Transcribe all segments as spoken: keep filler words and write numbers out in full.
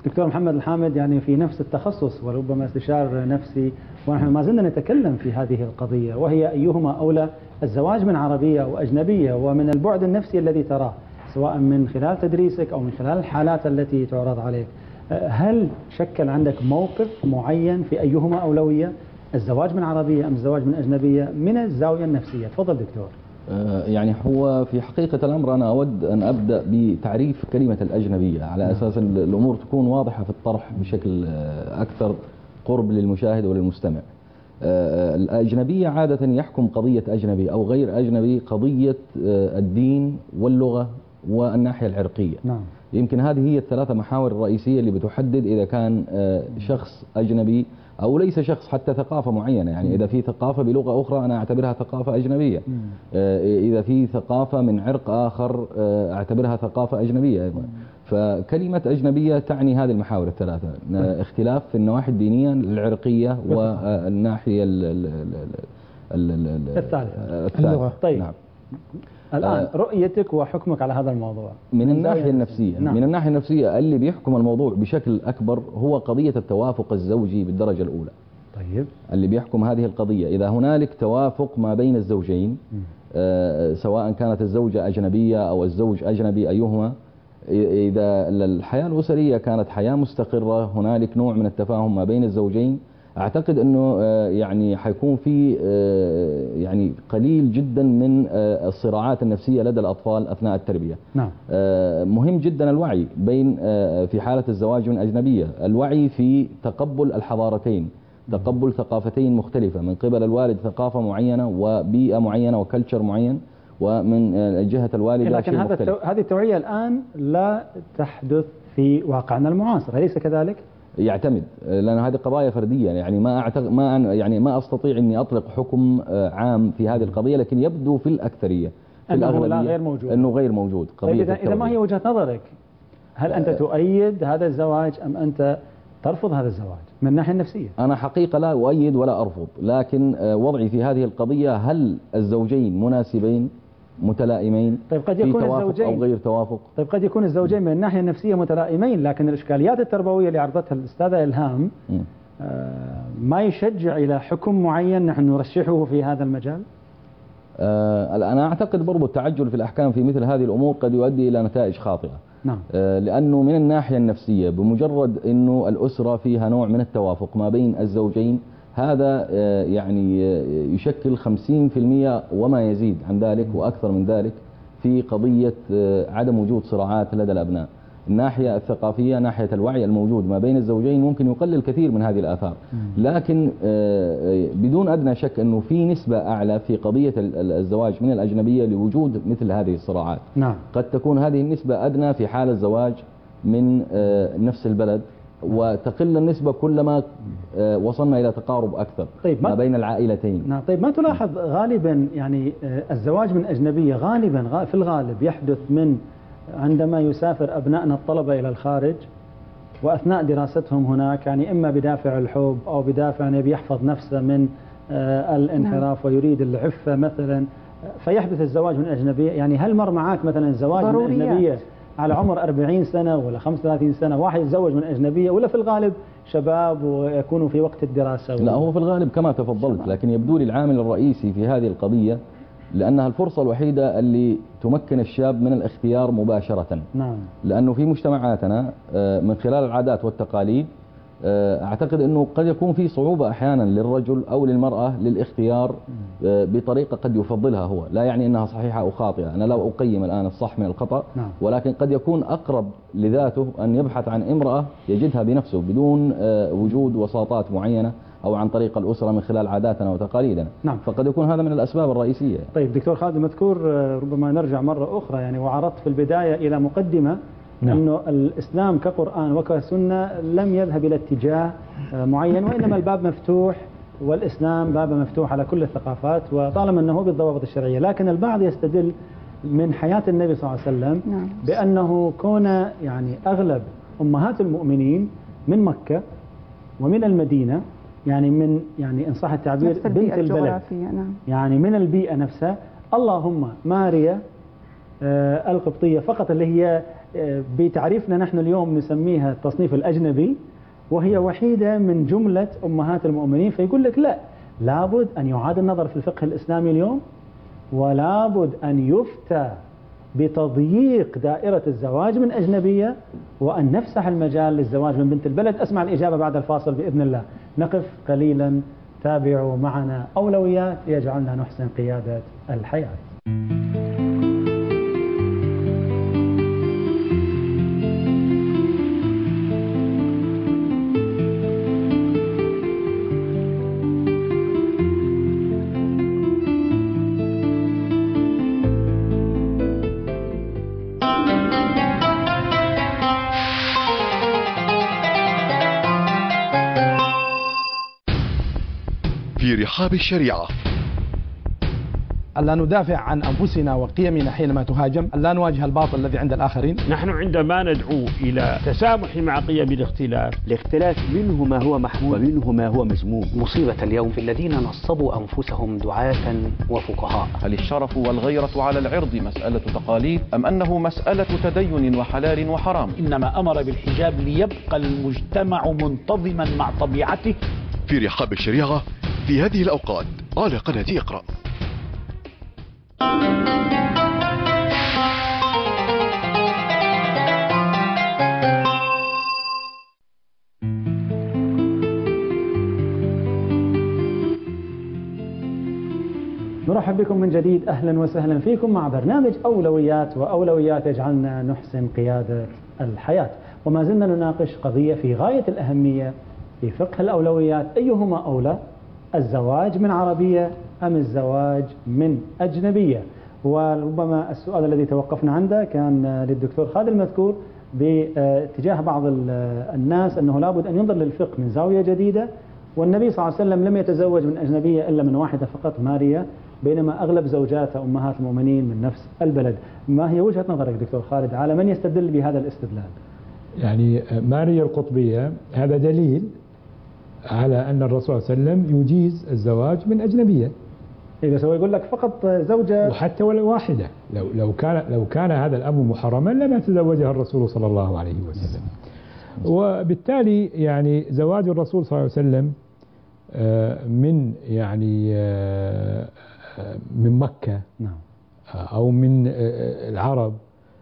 دكتور محمد الحامد يعني في نفس التخصص وربما استشار نفسي، ونحن ما زلنا نتكلم في هذه القضية، وهي أيهما أولى، الزواج من عربية أو أجنبية، ومن البعد النفسي الذي تراه سواء من خلال تدريسك أو من خلال الحالات التي تعرض عليك، هل شكل عندك موقف معين في أيهما أولوية، الزواج من عربية أم الزواج من أجنبية، من الزاوية النفسية؟ تفضل دكتور. يعني هو في حقيقة الأمر أنا أود أن أبدأ بتعريف كلمة الأجنبية على أساس الأمور تكون واضحة في الطرح بشكل أكثر قرب للمشاهد وللمستمع. الأجنبية عادة يحكم قضية أجنبي أو غير أجنبي قضية الدين واللغة والناحية العرقية. نعم. يمكن هذه هي الثلاثة محاور الرئيسية اللي بتحدد إذا كان شخص أجنبي أو ليس شخص، حتى ثقافة معينة. يعني إذا في ثقافة بلغة أخرى أنا أعتبرها ثقافة أجنبية، إذا في ثقافة من عرق آخر أعتبرها ثقافة أجنبية أيضا. فكلمة أجنبية تعني هذه المحاور الثلاثة، اختلاف في النواحي الدينية العرقية والناحية الثالثة اللغة. طيب نعم. الآن رؤيتك وحكمك على هذا الموضوع من الناحية النفسية. نعم. من الناحية النفسية اللي بيحكم الموضوع بشكل أكبر هو قضية التوافق الزوجي بالدرجة الأولى. طيب. اللي بيحكم هذه القضية إذا هنالك توافق ما بين الزوجين، آه سواء كانت الزوجة أجنبية أو الزوج أجنبي أيهما، إذا الحياة الأسرية كانت حياة مستقرة، هنالك نوع من التفاهم ما بين الزوجين، أعتقد أنه يعني حيكون في يعني قليل جدا من الصراعات النفسية لدى الأطفال أثناء التربية. نعم. مهم جدا الوعي بين في حالة الزواج من أجنبية، الوعي في تقبل الحضارتين، تقبل ثقافتين مختلفة، من قبل الوالد ثقافة معينة وبيئة معينة وكلتشر معين، ومن جهة الوالدة لكن هذا التو... هذه التوعية الآن لا تحدث في واقعنا المعاصر، أليس كذلك؟ يعتمد، لأن هذه قضايا فردية، يعني ما أعتقد ما يعني ما أستطيع إني أطلق حكم عام في هذه القضية، لكن يبدو في الأكثرية في أنه لا غير موجود. أنه غير موجود. قضية طيب إذا ما هي وجهة نظرك؟ هل أنت تؤيد هذا الزواج أم أنت ترفض هذا الزواج من الناحية النفسية؟ أنا حقيقة لا أؤيد ولا أرفض، لكن وضعي في هذه القضية هل الزوجين مناسبين متلائمين؟ طيب قد يكون الزوجين أو غير توافق. طيب قد يكون الزوجين من الناحية النفسية متلائمين، لكن الإشكاليات التربوية اللي عرضتها الأستاذة إلهام آه ما يشجع إلى حكم معين نحن نرشحه في هذا المجال؟ آه أنا أعتقد برضو التعجل في الأحكام في مثل هذه الأمور قد يؤدي إلى نتائج خاطئة. نعم. آه لأنه من الناحية النفسية بمجرد أنه الأسرة فيها نوع من التوافق ما بين الزوجين، هذا يعني يشكل خمسين بالمئة وما يزيد عن ذلك وأكثر من ذلك في قضية عدم وجود صراعات لدى الأبناء. الناحية الثقافية، ناحية الوعي الموجود ما بين الزوجين ممكن يقلل كثير من هذه الآثار، لكن بدون أدنى شك أنه في نسبة أعلى في قضية الزواج من الأجنبية لوجود مثل هذه الصراعات. نعم. قد تكون هذه النسبة أدنى في حال الزواج من نفس البلد، وتقل النسبة كلما وصلنا إلى تقارب أكثر طيب ما بين العائلتين. نعم. طيب ما تلاحظ غالبا يعني الزواج من أجنبية غالبا في الغالب يحدث من عندما يسافر أبنائنا الطلبة إلى الخارج وأثناء دراستهم هناك، يعني إما بدافع الحب أو بدافع أن يبي يحفظ نفسه من الانحراف ويريد العفة مثلا، فيحدث الزواج من أجنبية. يعني هل مر معك مثلا الزواج من أجنبية على عمر أربعين سنة ولا خمسة وثلاثين سنة واحد يتزوج من أجنبية، ولا في الغالب شباب ويكونوا في وقت الدراسة؟ لا هو في الغالب كما تفضلت، لكن يبدو لي العامل الرئيسي في هذه القضية لأنها الفرصة الوحيدة اللي تمكن الشاب من الاختيار مباشرة. نعم. لأنه في مجتمعاتنا من خلال العادات والتقاليد أعتقد أنه قد يكون في صعوبة أحيانا للرجل أو للمرأة للاختيار بطريقة قد يفضلها هو، لا يعني أنها صحيحة أو خاطئة، أنا لا أقيم الآن الصح من الخطأ، ولكن قد يكون أقرب لذاته أن يبحث عن امرأة يجدها بنفسه بدون وجود وساطات معينة أو عن طريق الأسرة من خلال عاداتنا وتقاليدنا. نعم. فقد يكون هذا من الأسباب الرئيسية. طيب دكتور خالد المذكور، ربما نرجع مرة أخرى يعني، وعرضت في البداية إلى مقدمة نعم. أنه الإسلام كقرآن وكسنة لم يذهب إلى اتجاه معين، وإنما الباب مفتوح، والإسلام باب مفتوح على كل الثقافات وطالما أنه بالضوابط الشرعية. لكن البعض يستدل من حياة النبي صلى الله عليه وسلم نعم. بأنه كون يعني أغلب أمهات المؤمنين من مكة ومن المدينة، يعني من يعني إن صح التعبير بنت البلد، نعم. يعني من البيئة نفسها، اللهم ماريا آه القبطية فقط اللي هي بتعريفنا نحن اليوم نسميها التصنيف الأجنبي، وهي وحيدة من جملة أمهات المؤمنين. فيقول لك لا، لابد أن يعاد النظر في الفقه الإسلامي اليوم، ولابد أن يفتى بتضييق دائرة الزواج من أجنبية، وأن نفسح المجال للزواج من بنت البلد. أسمع الإجابة بعد الفاصل بإذن الله. نقف قليلا، تابعوا معنا أولويات يجعلنا نحسن قيادة الحياة. في رحاب الشريعة. ألا ندافع عن أنفسنا وقيمنا حينما تهاجم، ألا نواجه الباطل الذي عند الآخرين. نحن عندما ندعو إلى تسامح مع قيم الاختلاف، الاختلاف منه ما هو محمود ومنه ما هو مذموم. مصيبة اليوم في الذين نصبوا أنفسهم دعاة وفقهاء. هل الشرف والغيرة على العرض مسألة تقاليد أم أنه مسألة تدين وحلال وحرام؟ إنما أمر بالحجاب ليبقى المجتمع منتظما مع طبيعته. في رحاب الشريعة في هذه الأوقات على قناة اقرأ. نرحب بكم من جديد، أهلا وسهلا فيكم مع برنامج أولويات، وأولويات يجعلنا نحسن قيادة الحياة. وما زلنا نناقش قضية في غاية الأهمية في فقه الأولويات، أيهما أولى؟ الزواج من عربية أم الزواج من أجنبية؟ وربما السؤال الذي توقفنا عنده كان للدكتور خالد المذكور باتجاه بعض الناس أنه لابد أن ينظر للفقه من زاوية جديدة، والنبي صلى الله عليه وسلم لم يتزوج من أجنبية إلا من واحدة فقط، ماريا، بينما أغلب زوجاته أمهات المؤمنين من نفس البلد. ما هي وجهة نظرك دكتور خالد على من يستدل بهذا الاستدلال؟ يعني ماريا القطبية هذا دليل على أن الرسول صلى الله عليه وسلم يجيز الزواج من أجنبية. إذا سوى يقول لك فقط زوجة وحتى ولا واحدة، لو لو كان لو كان هذا الأمر محرما لما تزوجها الرسول صلى الله عليه وسلم. وبالتالي يعني زواج الرسول صلى الله عليه وسلم من يعني من مكة أو من العرب،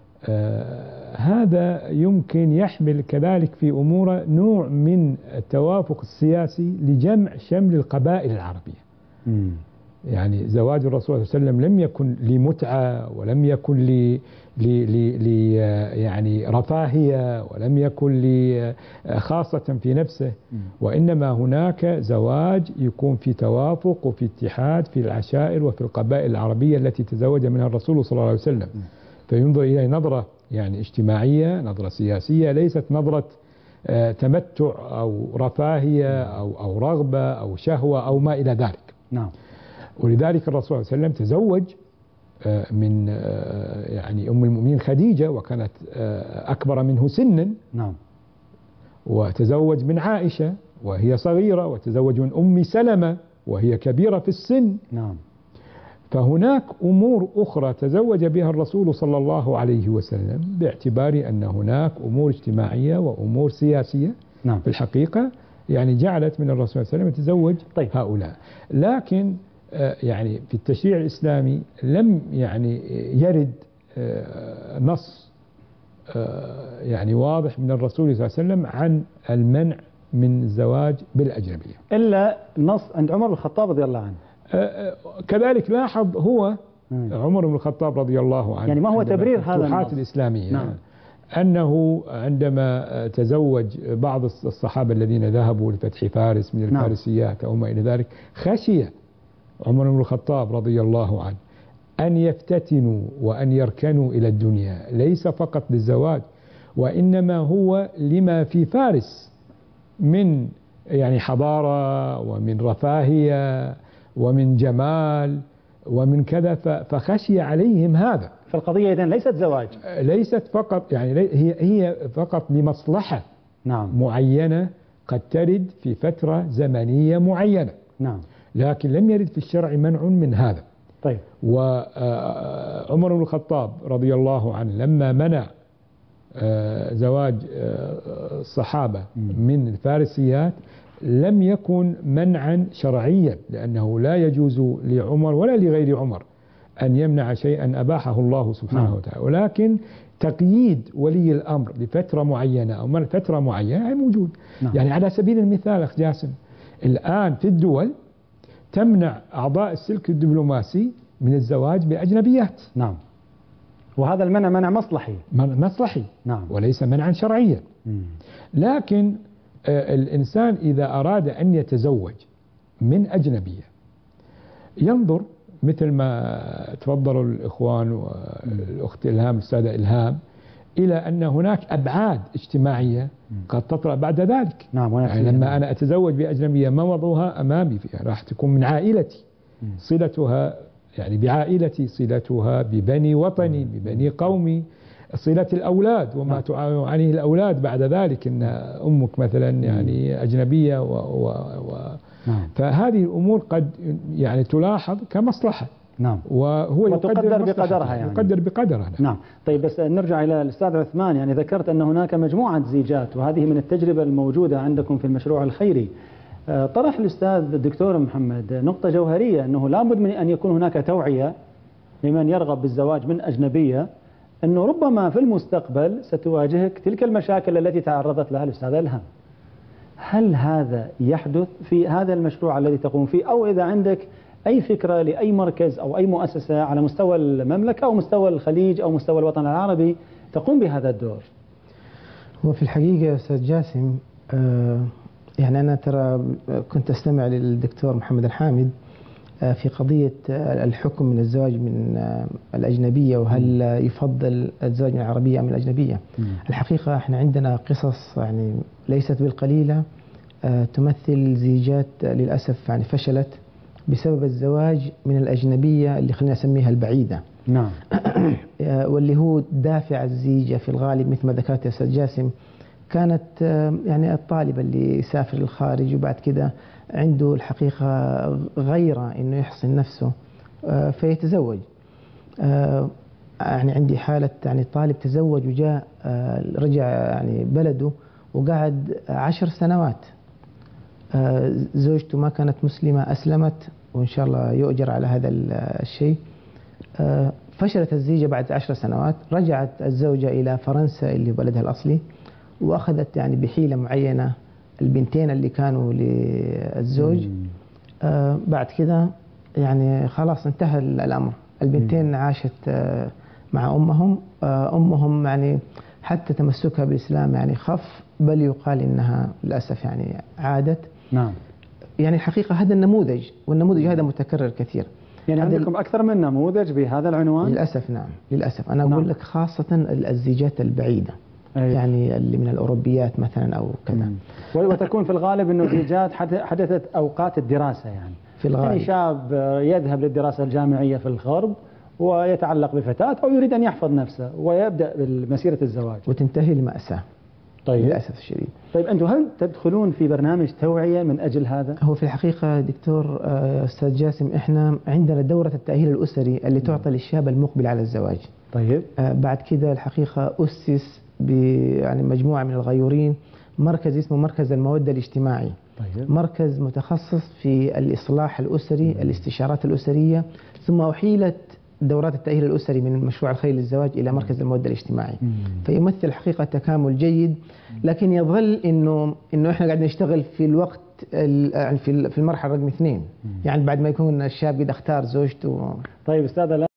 هذا يمكن يحمل كذلك في أمور نوع من التوافق السياسي لجمع شمل القبائل العربية. م. يعني زواج الرسول صلى الله عليه وسلم لم يكن لمتعة، ولم يكن ل ل يعني رفاهية، ولم يكن ل خاصة في نفسه، وإنما هناك زواج يكون في توافق وفي اتحاد في العشائر وفي القبائل العربية التي تزوج منها الرسول صلى الله عليه وسلم. فينظر إليه نظرة يعني اجتماعية، نظرة سياسية، ليست نظرة تمتع أو رفاهية أو أو رغبة أو شهوة أو ما إلى ذلك. نعم. ولذلك الرسول صلى الله عليه وسلم تزوج من يعني أم المؤمنين خديجة، وكانت أكبر منه سنا. نعم. وتزوج من عائشة وهي صغيرة، وتزوج من أم سلمة وهي كبيرة في السن. نعم. فهناك أمور أخرى تزوج بها الرسول صلى الله عليه وسلم، باعتبار أن هناك أمور اجتماعية وأمور سياسية. نعم. في الحقيقة يعني جعلت من الرسول صلى الله عليه وسلم يتزوج طيب. هؤلاء. لكن يعني في التشريع الإسلامي لم يعني يرد نص يعني واضح من الرسول صلى الله عليه وسلم عن المنع من الزواج بالأجنبية، إلا نص عند عمر بن الخطاب رضي الله عنه. كذلك لاحظ هو عمر بن الخطاب رضي الله عنه، يعني ما هو تبرير هذا الفتوحات الإسلامية. نعم. أنه عندما تزوج بعض الصحابة الذين ذهبوا لفتح فارس من الفارسيات أو ما إلى ذلك، خشي عمر بن الخطاب رضي الله عنه أن يفتتنوا وأن يركنوا إلى الدنيا، ليس فقط للزواج، وإنما هو لما في فارس من يعني حضارة ومن رفاهية ومن جمال ومن كذا، فخشي عليهم هذا. فالقضية إذن ليست زواج، ليست فقط يعني هي هي فقط لمصلحة نعم معينة قد ترد في فترة زمنية معينة. نعم. لكن لم يرد في الشرع منع من هذا. طيب. وعمر بن الخطاب رضي الله عنه لما منع زواج الصحابة من الفارسيات لم يكن منعا شرعيا، لأنه لا يجوز لعمر ولا لغير عمر أن يمنع شيئا أباحه الله سبحانه وتعالى، ولكن تقييد ولي الأمر لفترة معينة أو من فترة معينة يعني موجود. نعم. يعني على سبيل المثال أخ جاسم، الآن في الدول تمنع أعضاء السلك الدبلوماسي من الزواج بأجنبيات. نعم. وهذا المنع منع مصلحي. مصلحي. نعم. وليس منعا شرعيا. مم. لكن آه الإنسان إذا أراد أن يتزوج من أجنبية ينظر مثل ما تفضلوا الإخوان والأخت إلهام الأستاذة إلهام إلى أن هناك أبعاد اجتماعية قد تطرأ بعد ذلك. نعم. يعني لما أنا أتزوج بأجنبية ما وضعها أمامي فيها راح تكون من عائلتي، صلتها يعني بعائلتي، صلتها ببني وطني ببني قومي، صلة الأولاد وما نعم. تعانيه الأولاد بعد ذلك إن أمك مثلا يعني أجنبية و, و, و نعم. فهذه الأمور قد يعني تلاحظ كمصلحة. نعم. وهو يقدر بقدرها يعني. يقدر بقدرها. نعم. طيب بس نرجع إلى الأستاذ عثمان، يعني ذكرت أن هناك مجموعة زيجات وهذه من التجربة الموجودة عندكم في المشروع الخيري. طرح الأستاذ الدكتور محمد نقطة جوهرية، أنه لابد من أن يكون هناك توعية لمن يرغب بالزواج من أجنبية، أنه ربما في المستقبل ستواجهك تلك المشاكل التي تعرضت لها الأستاذة إلهام. هل هذا يحدث في هذا المشروع الذي تقوم فيه، أو إذا عندك أي فكرة لأي مركز أو أي مؤسسة على مستوى المملكة أو مستوى الخليج أو مستوى الوطن العربي تقوم بهذا الدور؟ هو في الحقيقة أستاذ جاسم آه يعني أنا ترى كنت أستمع للدكتور محمد الحامد آه في قضية آه الحكم من الزواج من آه الأجنبية، وهل آه يفضل الزواج من العربية أم الأجنبية. م. الحقيقة احنا عندنا قصص يعني ليست بالقليلة آه تمثل زيجات آه للأسف يعني فشلت بسبب الزواج من الأجنبية اللي خلينا نسميها البعيدة. نعم. واللي هو دافع الزيجة في الغالب مثل ما ذكرت يا أستاذ جاسم كانت يعني الطالب اللي يسافر للخارج وبعد كده عنده الحقيقة غيرة إنه يحصن نفسه فيتزوج. يعني عندي حالة يعني طالب تزوج وجاء رجع يعني بلده وقعد عشر سنوات، زوجته ما كانت مسلمة أسلمت وإن شاء الله يؤجر على هذا الشيء. فشلت الزيجة بعد عشر سنوات، رجعت الزوجة إلى فرنسا اللي بلدها الأصلي وأخذت يعني بحيلة معينة البنتين اللي كانوا للزوج. آه بعد كده يعني خلاص انتهى الأمر، البنتين مم. عاشت آه مع أمهم. آه أمهم يعني حتى تمسكها بالإسلام يعني خف، بل يقال إنها للأسف يعني عادت. نعم. يعني الحقيقة هذا النموذج، والنموذج هذا متكرر كثير. يعني عندكم أكثر من نموذج بهذا العنوان؟ للأسف نعم، للأسف أنا أقول نعم. لك خاصة الزيجات البعيدة. أيه. يعني اللي من الأوروبيات مثلا أو كذا. وتكون في الغالب أنه زيجات حدثت أوقات الدراسة يعني. في الغالب. يعني شاب يذهب للدراسة الجامعية في الغرب ويتعلق بفتاة أو يريد أن يحفظ نفسه ويبدأ بمسيرة الزواج. وتنتهي لمأساة. طيب. للأسف الشديد. طيب أنتم هل تدخلون في برنامج توعية من أجل هذا؟ هو في الحقيقة دكتور أستاذ جاسم إحنا عندنا دورة التأهيل الأسري اللي تعطى للشاب المقبل على الزواج. طيب. بعد كده الحقيقة أسس يعني مجموعة من الغيورين مركز اسمه مركز المودة الاجتماعي. طيب. مركز متخصص في الإصلاح الأسري، مم. الاستشارات الأسرية، ثم أحيلت دورات التأهيل الأسري من مشروع الخير للزواج إلى مركز المودة الاجتماعي. مم. فيمثل حقيقة تكامل جيد، لكن يظل إنه إنه إحنا قاعد نشتغل في الوقت في في المرحلة رقم اثنين. مم. يعني بعد ما يكون الشاب قد اختار زوجته. طيب أستاذ